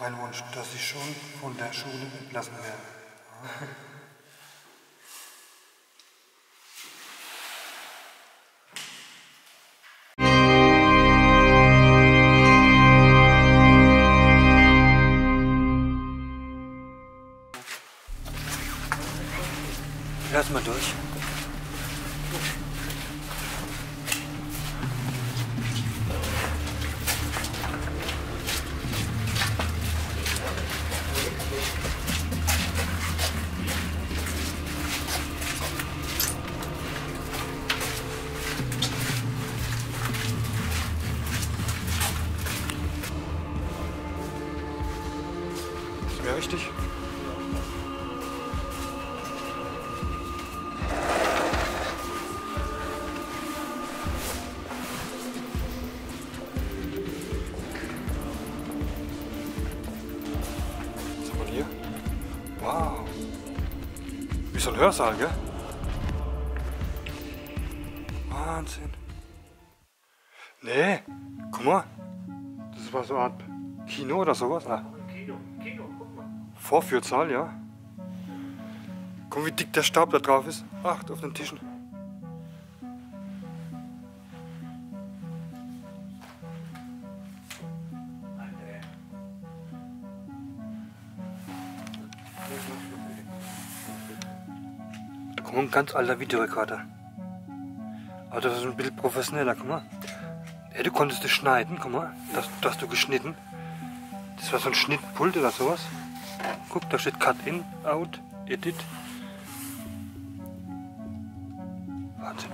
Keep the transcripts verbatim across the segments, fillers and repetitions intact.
mein Wunsch, dass ich schon von der Schule entlassen werde. Ja. Lass mal durch. Ist mir wichtig. Wow. Wie so ein Hörsaal, gell? Wahnsinn. Nee, guck mal. Das war so eine Art Kino oder sowas. Ah. Kino, Kino, guck mal. Vorführsaal, ja. Guck mal, wie dick der Staub da drauf ist. Acht auf den Tischen. Guck mal, ein ganz alter Videorekorder. Aber das ist ein bisschen professioneller, guck mal. Ey, du konntest das schneiden, guck mal. Das, das hast du geschnitten. Das war so ein Schnittpult oder sowas. Guck, da steht Cut in, Out, Edit. Wahnsinn.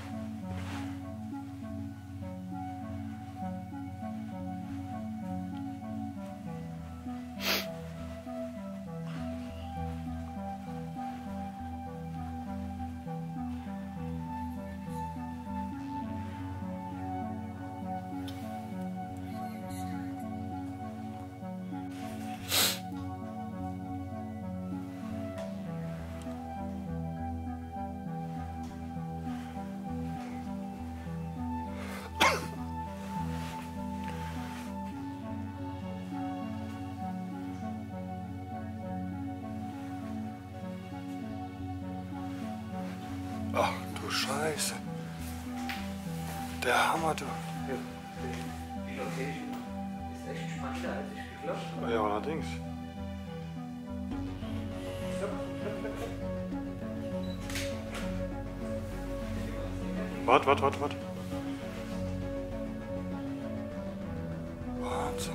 Ach du Scheiße. Der Hammer, du. Die Location ist echt spannender, als ich geglaubt habe. Ja, allerdings. Warte, warte, warte, warte. Wahnsinn.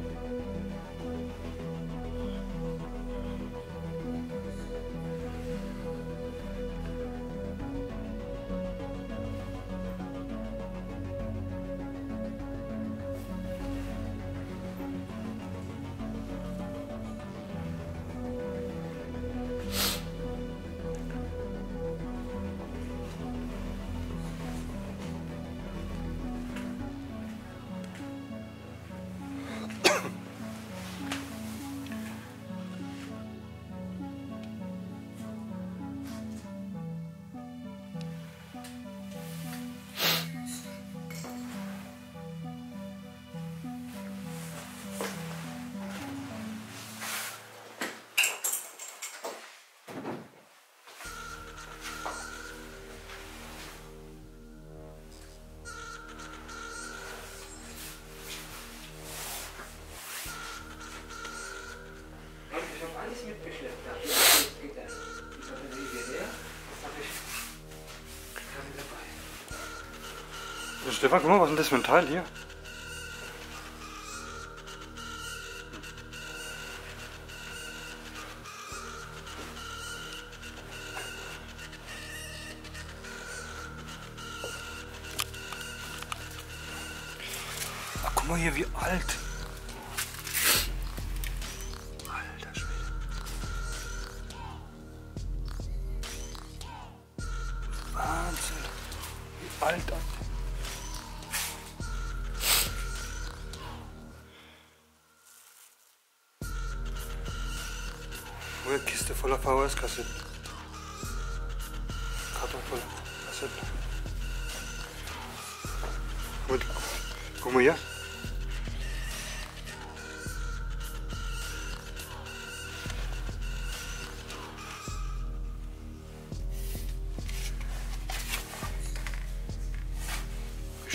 Mitgeschleppt habe. Das geht dann. Die Batterie geht leer. Das habe ich quasi dabei. Stefan, guck mal, was ist denn das für ein Teil hier? Ach, guck mal hier, wie alt. Alter. Oh, eine Kiste voller V H S-Kassetten. Karton voller Kassetten. Und, guck mal hier.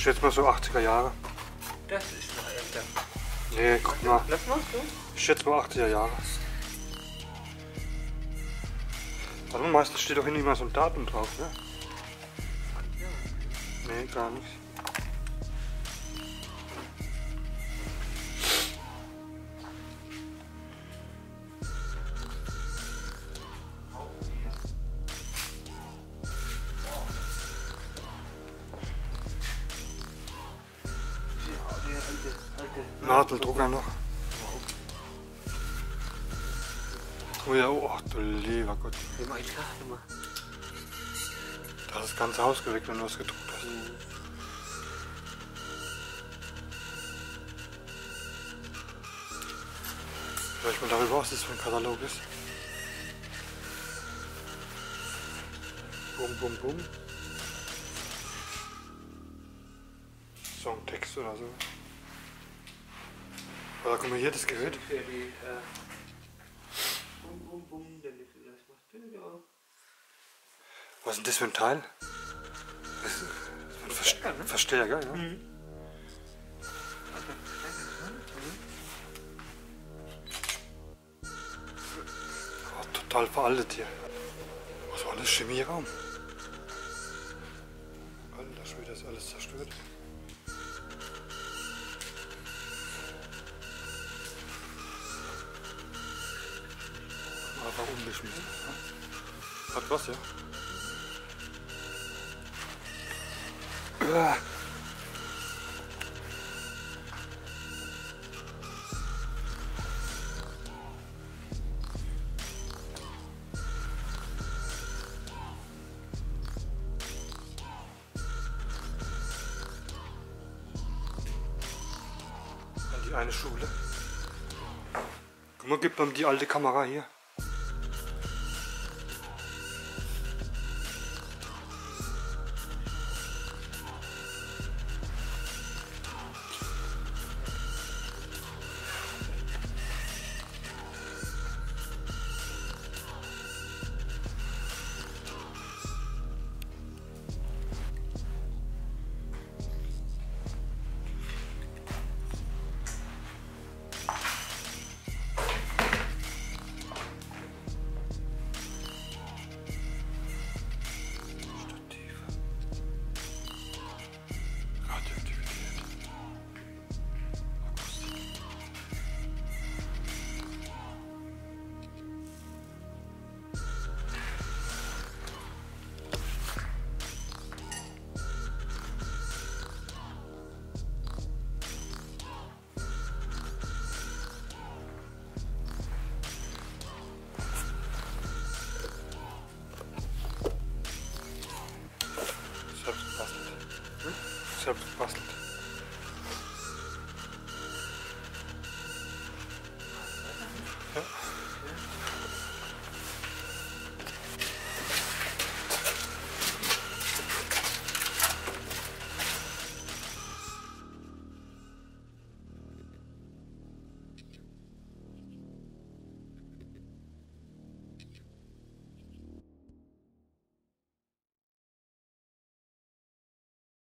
Ich schätze mal so achtziger Jahre. Das ist noch älter. Nee, guck mal. Lass mal so. Ich schätze mal achtziger Jahre. Warte mal, meistens steht doch hier nicht mal so ein Datum drauf, ne? Nee, gar nicht. Nadeldrucker noch. Oh ja, oh ach, du lieber Gott. Wie mach ich das immer? Da ist das ganze Haus geweckt, wenn du was gedruckt hast. Mhm. Soll ich mal darüber, was das für ein Katalog ist? Bum, bum, bum. Songtext oder so. Oder guck mal hier, das Gerät. Für die, äh, bum, bum, bum, der Licht, das macht Bilder. Was ist denn das für ein Teil? Das ist ein Verstärker, ne? Verstärker, ja. Mhm. Oh, total veraltet hier. Was war das? Chemieraum? Alter Schwede, ist alles zerstört. Aber umgeschmissen. Hat was, ja? Uah. An die eine Schule. Guck mal, gib mal die alte Kamera hier. Selbst gebastelt. Hm? Selbst gebastelt.